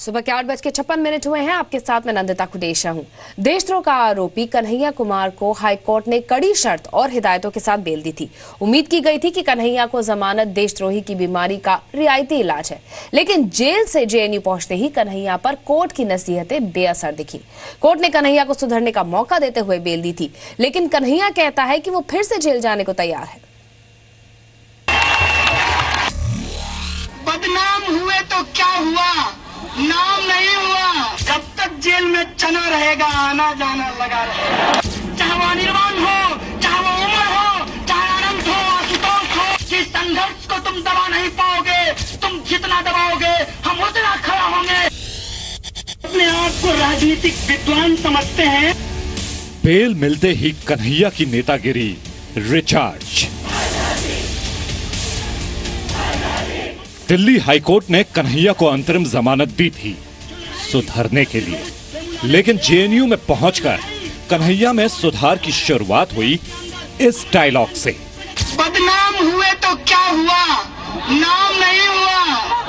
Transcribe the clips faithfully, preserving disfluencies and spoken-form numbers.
सुबह के आठ बज के छप्पन मिनट हुए हैं। आपके साथ मैं नंदिता खुडेशा हूं। देशद्रोह का आरोपी कन्हैया कुमार को हाईकोर्ट ने कड़ी शर्त और हिदायतों के साथ बेल दी थी। उम्मीद की गई थी कि कन्हैया को जमानत देशद्रोही की बीमारी का रियायती इलाज है, लेकिन जेल से जे एन यू पहुंचते ही कन्हैया पर कोर्ट की नसीहतें बेअसर दिखी। कोर्ट ने कन्हैया को सुधरने का मौका देते हुए बेल दी थी, लेकिन कन्हैया कहता है कि वो फिर से जेल जाने को तैयार है। बदनाम हुए तो क्या हुआ, नाम नहीं हुआ। जब तक जेल में चना रहेगा, आना जाना लगा रहेगा। चाहे वो निर्वाण हो, चाहे वो उम्र हो, चाहे आनंद हो, आशुतोष हो, जिस संघर्ष को तुम दबा नहीं पाओगे, तुम जितना दबाओगे हम उतना खड़ा होंगे। अपने आप को राजनीतिक विद्वान समझते हैं। बेल मिलते ही कन्हैया की नेतागिरी रिचार्ज। दिल्ली हाईकोर्ट ने कन्हैया को अंतरिम जमानत दी थी सुधरने के लिए, लेकिन जे एन यू में पहुंचकर कन्हैया में सुधार की शुरुआत हुई इस डायलॉग से। बदनाम हुए तो क्या हुआ, नाम नहीं हुआ।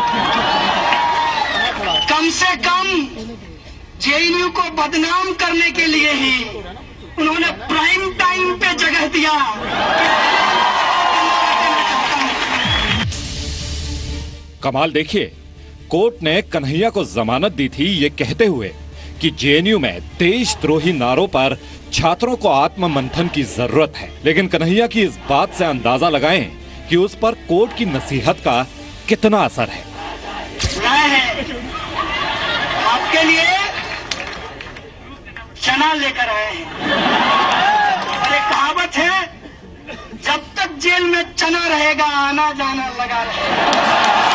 कम से कम जे एन यू को बदनाम करने के लिए ही उन्होंने प्राइम टाइम पे जगह दिया। कमाल देखिए, कोर्ट ने कन्हैया को जमानत दी थी ये कहते हुए कि जे एन यू में देशद्रोही नारों पर छात्रों को आत्म मंथन की जरूरत है, लेकिन कन्हैया की इस बात से अंदाजा लगाएं कि उस पर कोर्ट की नसीहत का कितना असर है। है आपके लिए चना लेकर आए हैं। और एक कहावत है, जब तक जेल में चना रहेगा, आना जाना लगा रहेगा।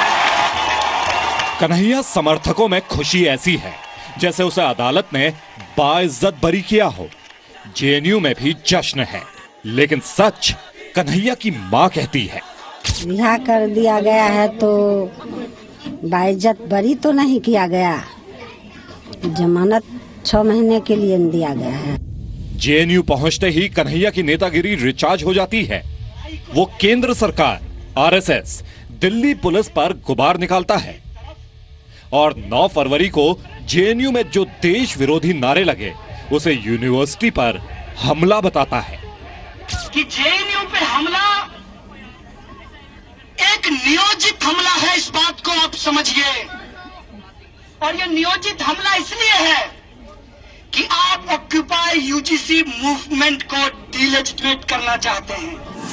कन्हैया समर्थकों में खुशी ऐसी है जैसे उसे अदालत ने बाइज्जत बरी किया हो। जे एन यू में भी जश्न है, लेकिन सच कन्हैया की मां कहती है, रिहा कर दिया गया है तो बाइज्जत बरी तो नहीं किया गया, जमानत छह महीने के लिए दिया गया है। जे एन यू पहुंचते ही कन्हैया की नेतागिरी रिचार्ज हो जाती है। वो केंद्र सरकार, R S S, Delhi police पर गुबार निकालता है और नौ फरवरी को जे एन यू में जो देश विरोधी नारे लगे उसे यूनिवर्सिटी पर हमला बताता है कि जे एन यू पे हमला एक नियोजित हमला है। इस बात को आप समझिए। और यह नियोजित हमला इसलिए है कि आप occupy U G C movement को डिलेजिटिमेट करना चाहते हैं।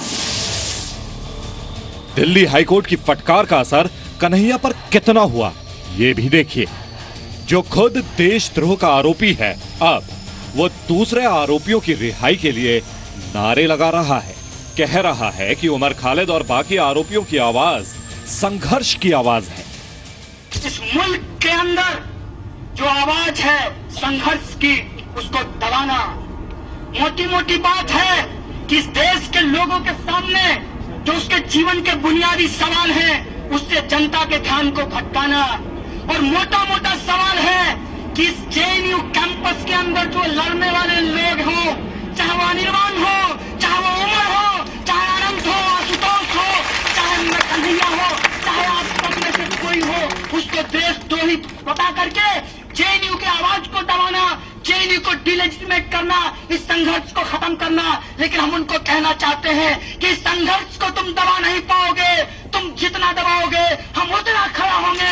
दिल्ली हाईकोर्ट की फटकार का असर कन्हैया पर कितना हुआ ये भी देखिए। जो खुद देशद्रोह का आरोपी है, अब वो दूसरे आरोपियों की रिहाई के लिए नारे लगा रहा है। कह रहा है कि उमर खालिद और बाकी आरोपियों की आवाज संघर्ष की आवाज है। इस मुल्क के अंदर जो आवाज है संघर्ष की, उसको दबाना मोटी मोटी बात है कि इस देश के लोगों के सामने जो उसके जीवन के बुनियादी सवाल हैं, उससे जनता के ध्यान को भटकाना। और मोटा मोटा सवाल है कि इस जे एन यू कैंपस के अंदर जो लड़ने वाले लोग हों, चाहे वो निर्वाण हो, चाहे वो उम्र हो, चाहे आनंद हो, आशुतोष हो, चाहे कन्हैया हो, चाहे आप सब में से कोई हो, उसको देशद्रोही बता करके जे एन यू की आवाज को दबाना, जे एन यू को डिलेजिटिमेट करना, इस संघर्ष को खत्म करना। लेकिन हम उनको कहना चाहते हैं कि इस संघर्ष को तुम दबा नहीं पाओगे, तुम जितना दबाओगे हम उतना खड़ा होंगे।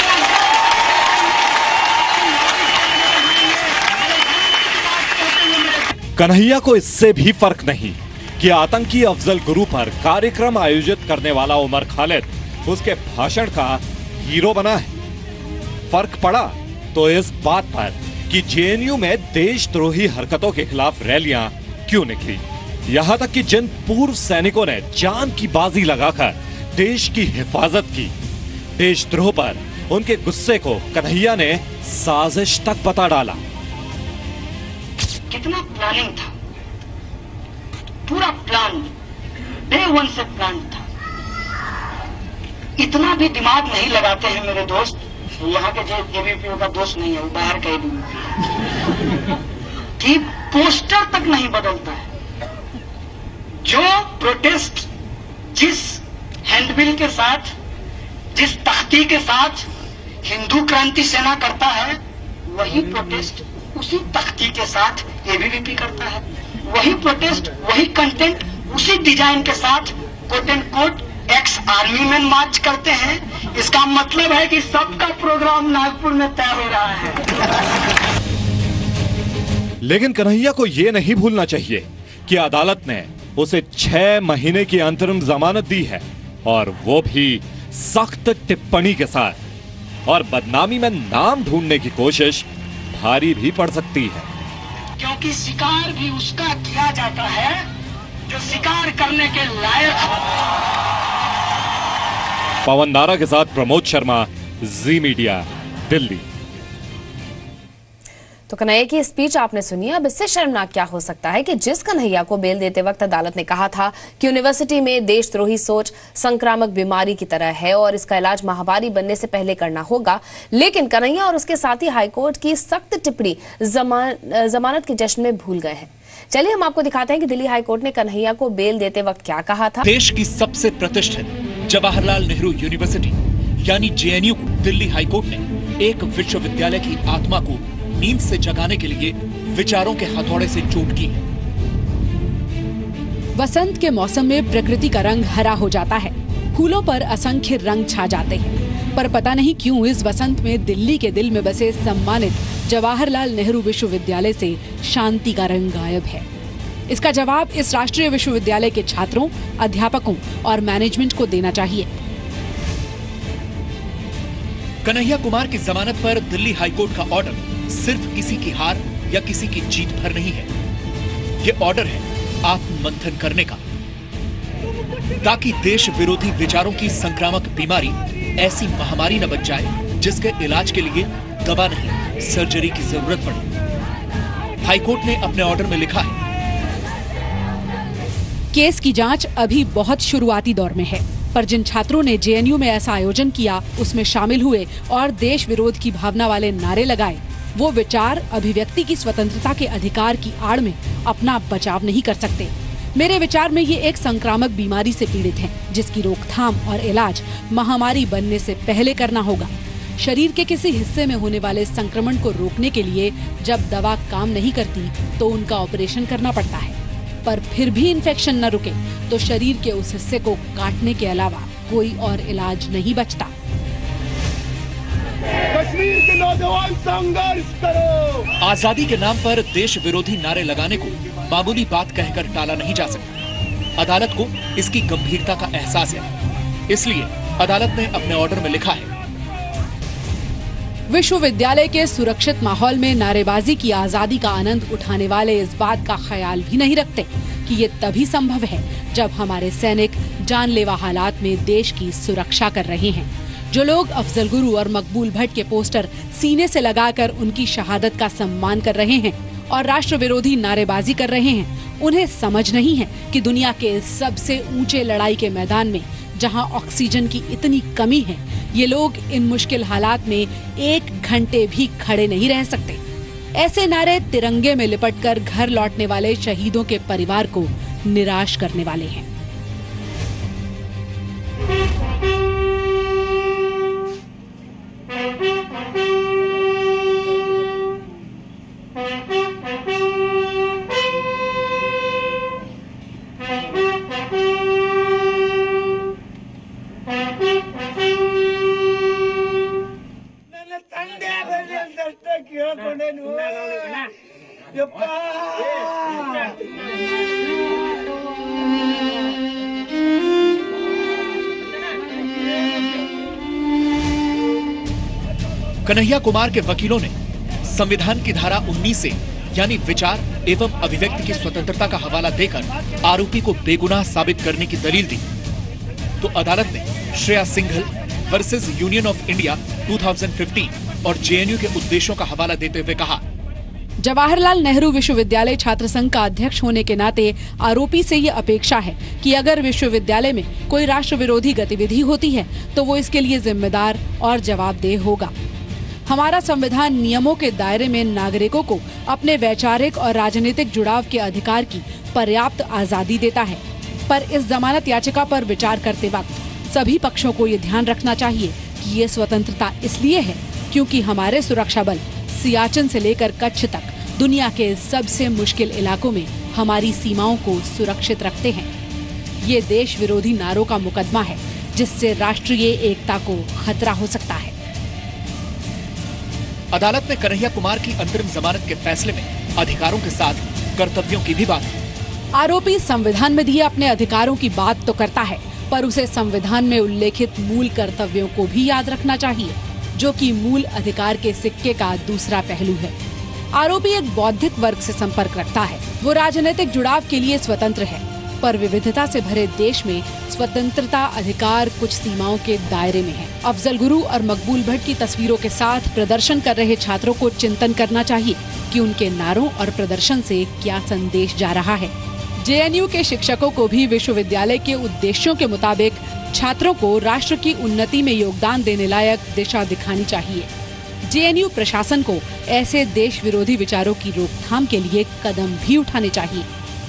कन्हैया को इससे भी फर्क नहीं कि आतंकी अफजल गुरु पर कार्यक्रम आयोजित करने वाला उमर खालिद उसके भाषण का हीरो बना है। फर्क पड़ा तो इस बात पर कि जे एन यू में देशद्रोही हरकतों के खिलाफ रैलियां क्यों निकली। यहां तक कि जिन पूर्व सैनिकों ने जान की बाजी लगाकर देश की हिफाजत की, देशद्रोह पर उनके गुस्से को कन्हैया ने साजिश तक बता डाला। कितना प्लानिंग था, पूरा प्लान डे वन से प्लान था। इतना भी दिमाग नहीं लगाते हैं मेरे दोस्त। यहाँ के जे बी पी का दोस्त नहीं है, वो बाहर का कि पोस्टर तक नहीं बदलता है। जो प्रोटेस्ट जिस हैंडबिल के साथ, जिस तख्ती के साथ हिंदू क्रांति सेना करता है, वही प्रोटेस्ट उसी तख्ती के साथ एबीवीपी करता है, वही प्रोटेस्ट वही कंटेंट उसी डिजाइन के साथ quote and quote ex army man march करते हैं। इसका मतलब है कि सबका प्रोग्राम नागपुर में तय हो रहा है। लेकिन कन्हैया को यह नहीं भूलना चाहिए कि अदालत ने उसे छह महीने की अंतरिम जमानत दी है, और वो भी सख्त टिप्पणी के साथ। और बदनामी में नाम ढूंढने की कोशिश भारी भी पड़ सकती है, क्योंकि शिकार भी उसका किया जाता है जो शिकार करने के लायक हो। पवन नारा के साथ प्रमोद शर्मा, जी मीडिया, दिल्ली। तो कन्हैया की स्पीच आपने सुनी। अब इससे शर्मनाक क्या हो सकता है कि जिस कन्हैया को बेल देते वक्त अदालत ने कहा था कि यूनिवर्सिटी में देशद्रोही सोच संक्रामक बीमारी की तरह है और इसका इलाज महामारी बनने से पहले करना होगा, लेकिन कन्हैया और उसके साथी हाईकोर्ट की सख्त टिप्पणी जमान, जमानत के जश्न में भूल गए हैं। चलिए हम आपको दिखाते हैं कि दिल्ली हाईकोर्ट ने कन्हैया को बेल देते वक्त क्या कहा था। देश की सबसे प्रतिष्ठित जवाहरलाल नेहरू यूनिवर्सिटी यानी जे एन यू को दिल्ली हाईकोर्ट ने एक विश्वविद्यालय की आत्मा को नींद से जगाने के लिए विचारों के हथौड़े से चोट की है। वसंत के मौसम में प्रकृति का रंग हरा हो जाता है, फूलों पर असंख्य रंग छा जाते हैं, पर पता नहीं क्यों इस वसंत में दिल्ली के दिल में बसे सम्मानित जवाहरलाल नेहरू विश्वविद्यालय से शांति का रंग गायब है। इसका जवाब इस राष्ट्रीय विश्वविद्यालय के छात्रों, अध्यापकों और मैनेजमेंट को देना चाहिए। कन्हैया कुमार की जमानत पर दिल्ली हाईकोर्ट का ऑर्डर सिर्फ किसी की हार या किसी की जीत भर नहीं है। ये ऑर्डर है आत्ममंथन करने का, ताकि देश विरोधी विचारों की संक्रामक बीमारी ऐसी महामारी न बन जाए जिसके इलाज के लिए दवा नहीं, सर्जरी की जरूरत पड़े। हाईकोर्ट ने अपने ऑर्डर में लिखा है, केस की जांच अभी बहुत शुरुआती दौर में है, पर जिन छात्रों ने जे एन यू में ऐसा आयोजन किया, उसमें शामिल हुए और देश विरोध की भावना वाले नारे लगाए, वो विचार अभिव्यक्ति की स्वतंत्रता के अधिकार की आड़ में अपना बचाव नहीं कर सकते। मेरे विचार में ये एक संक्रामक बीमारी से पीड़ित हैं, जिसकी रोकथाम और इलाज महामारी बनने से पहले करना होगा। शरीर के किसी हिस्से में होने वाले संक्रमण को रोकने के लिए जब दवा काम नहीं करती तो उनका ऑपरेशन करना पड़ता है, पर फिर भी इन्फेक्शन न रुके तो शरीर के उस हिस्से को काटने के अलावा कोई और इलाज नहीं बचता। कश्मीर के नौजवान संघर्ष करो। आजादी के नाम पर देश विरोधी नारे लगाने को मामूली बात कहकर टाला नहीं जा सकता। अदालत को इसकी गंभीरता का एहसास है, इसलिए अदालत ने अपने ऑर्डर में लिखा है, विश्वविद्यालय के सुरक्षित माहौल में नारेबाजी की आजादी का आनंद उठाने वाले इस बात का ख्याल भी नहीं रखते कि ये तभी संभव है जब हमारे सैनिक जानलेवा हालात में देश की सुरक्षा कर रहे हैं। जो लोग अफजल गुरु और मकबूल भट्ट के पोस्टर सीने से लगाकर उनकी शहादत का सम्मान कर रहे हैं और राष्ट्र विरोधी नारेबाजी कर रहे हैं, उन्हें समझ नहीं है कि दुनिया के सबसे ऊंचे लड़ाई के मैदान में जहां ऑक्सीजन की इतनी कमी है, ये लोग इन मुश्किल हालात में एक घंटे भी खड़े नहीं रह सकते। ऐसे नारे तिरंगे में लिपटकर घर लौटने वाले शहीदों के परिवार को निराश करने वाले हैं। कन्हैया कुमार के वकीलों ने संविधान की धारा उन्नीस से यानी विचार एवं अभिव्यक्ति की स्वतंत्रता का हवाला देकर आरोपी को बेगुनाह साबित करने की दलील दी, तो अदालत ने Shreya Singhal versus union of India दो हज़ार पंद्रह और जे एन यू के उद्देश्यों का हवाला देते हुए कहा, जवाहरलाल नेहरू विश्वविद्यालय छात्र संघ का अध्यक्ष होने के नाते आरोपी से ये अपेक्षा है कि अगर विश्वविद्यालय में कोई राष्ट्र विरोधी गतिविधि होती है तो वो इसके लिए जिम्मेदार और जवाबदेह होगा। हमारा संविधान नियमों के दायरे में नागरिकों को अपने वैचारिक और राजनीतिक जुड़ाव के अधिकार की पर्याप्त आजादी देता है, पर इस जमानत याचिका पर विचार करते वक्त सभी पक्षों को ये ध्यान रखना चाहिए कि ये स्वतंत्रता इसलिए है क्योंकि हमारे सुरक्षा बल सियाचिन से लेकर कच्छ तक दुनिया के सबसे मुश्किल इलाकों में हमारी सीमाओं को सुरक्षित रखते हैं। ये देश विरोधी नारों का मुकदमा है जिससे राष्ट्रीय एकता को खतरा हो सकता है। अदालत ने कन्हैया कुमार की अंतरिम जमानत के फैसले में अधिकारों के साथ कर्तव्यों की भी बात की। आरोपी संविधान में दिए अपने अधिकारों की बात तो करता है, पर उसे संविधान में उल्लेखित मूल कर्तव्यों को भी याद रखना चाहिए, जो कि मूल अधिकार के सिक्के का दूसरा पहलू है। आरोपी एक बौद्धिक वर्ग से संपर्क रखता है। वो राजनीतिक जुड़ाव के लिए स्वतंत्र है, पर विविधता से भरे देश में स्वतंत्रता अधिकार कुछ सीमाओं के दायरे में है। अफजल गुरु और मकबूल भट्ट की तस्वीरों के साथ प्रदर्शन कर रहे छात्रों को चिंतन करना चाहिए कि उनके नारों और प्रदर्शन से क्या संदेश जा रहा है। जे एन यू के शिक्षकों को भी विश्वविद्यालय के उद्देश्यों के मुताबिक छात्रों को राष्ट्र की उन्नति में योगदान देने लायक दिशा दिखानी चाहिए। जे एन यू प्रशासन को ऐसे देश विरोधी विचारों की रोकथाम के लिए कदम भी उठाने चाहिए।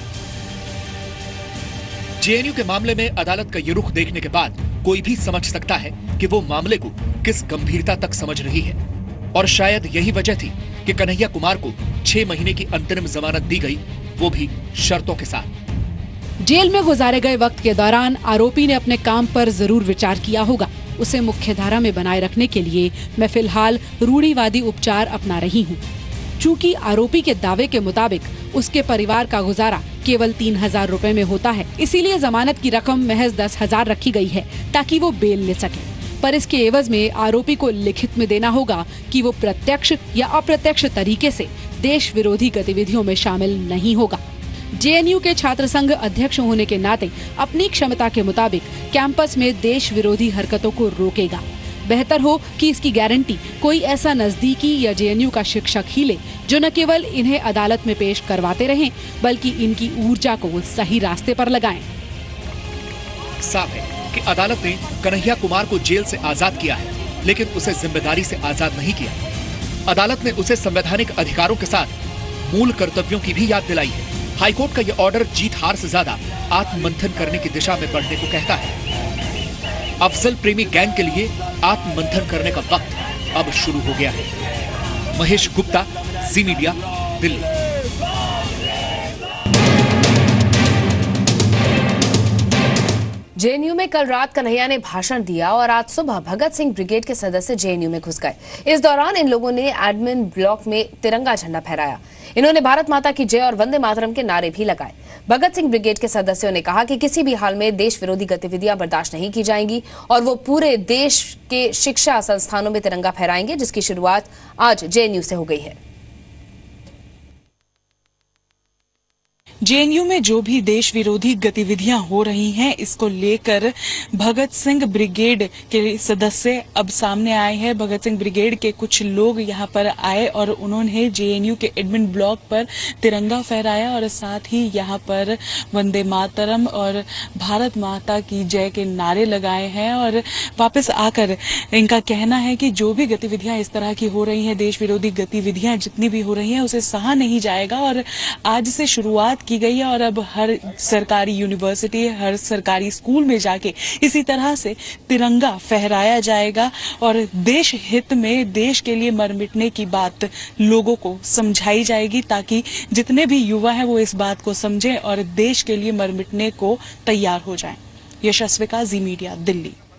जे एन यू के मामले में अदालत का ये रुख देखने के बाद कोई भी समझ सकता है कि वो मामले को किस गंभीरता तक समझ रही है, और शायद यही वजह थी कि कन्हैया कुमार को छह महीने की अंतरिम जमानत दी गई, वो भी शर्तों के साथ। जेल में गुजारे गए वक्त के दौरान आरोपी ने अपने काम पर जरूर विचार किया होगा। उसे मुख्यधारा में बनाए रखने के लिए मैं फिलहाल रूढ़िवादी उपचार अपना रही हूँ। चूँकि आरोपी के दावे के मुताबिक उसके परिवार का गुजारा केवल तीन हजार रूपए में होता है, इसीलिए जमानत की रकम महज दस हजार रखी गई है ताकि वो बेल ले सके। पर इसके एवज में आरोपी को लिखित में देना होगा कि वो प्रत्यक्ष या अप्रत्यक्ष तरीके से देश विरोधी गतिविधियों में शामिल नहीं होगा। जे एन यू के छात्र संघ अध्यक्ष होने के नाते अपनी क्षमता के मुताबिक कैंपस में देश विरोधी हरकतों को रोकेगा। बेहतर हो कि इसकी गारंटी कोई ऐसा नजदीकी या जे एन यू का शिक्षक ही ले, जो न केवल इन्हें अदालत में पेश करवाते रहें, बल्कि इनकी ऊर्जा को सही रास्ते पर लगाएं। साफ है कि अदालत ने कन्हैया कुमार को जेल से आजाद किया है, लेकिन उसे जिम्मेदारी से आजाद नहीं किया। अदालत ने उसे संवैधानिक अधिकारों के साथ मूल कर्तव्यों की भी याद दिलाई है। हाईकोर्ट का यह ऑर्डर जीत हार से ज्यादा आत्ममंथन करने की दिशा में बढ़ने को कहता है। अफजल प्रेमी गैंग के लिए आत्ममंथन करने का वक्त अब शुरू हो गया है। Mahesh Gupta, Zee media, Delhi. J N U में कल रात कन्हैया ने भाषण दिया और आज सुबह भगत सिंह ब्रिगेड के सदस्य जे एन यू में घुस गए। इस दौरान इन लोगों ने एडमिन ब्लॉक में तिरंगा झंडा फहराया। इन्होंने भारत माता की जय और वंदे मातरम के नारे भी लगाए। भगत सिंह ब्रिगेड के सदस्यों ने कहा कि किसी भी हाल में देश विरोधी गतिविधियां बर्दाश्त नहीं की जाएंगी और वो पूरे देश के शिक्षा संस्थानों में तिरंगा फहराएंगे, जिसकी शुरुआत आज जे एन यू से हो गई है। जे एन यू में जो भी देश विरोधी गतिविधियां हो रही हैं, इसको लेकर भगत सिंह ब्रिगेड के सदस्य अब सामने आए हैं। भगत सिंह ब्रिगेड के कुछ लोग यहां पर आए और उन्होंने जे एन यू के एडमिन ब्लॉक पर तिरंगा फहराया और साथ ही यहां पर वंदे मातरम और भारत माता की जय के नारे लगाए हैं। और वापस आकर इनका कहना है कि जो भी गतिविधियां इस तरह की हो रही हैं, देश विरोधी गतिविधियां जितनी भी हो रही हैं, उसे सहा नहीं जाएगा। और आज से शुरुआत की गई है और अब हर सरकारी यूनिवर्सिटी, हर सरकारी स्कूल में जाके इसी तरह से तिरंगा फहराया जाएगा और देश हित में, देश के लिए मर मिटने की बात लोगों को समझाई जाएगी, ताकि जितने भी युवा हैं वो इस बात को समझें और देश के लिए मर मिटने को तैयार हो जाएं। यशस्विका, जी मीडिया, दिल्ली।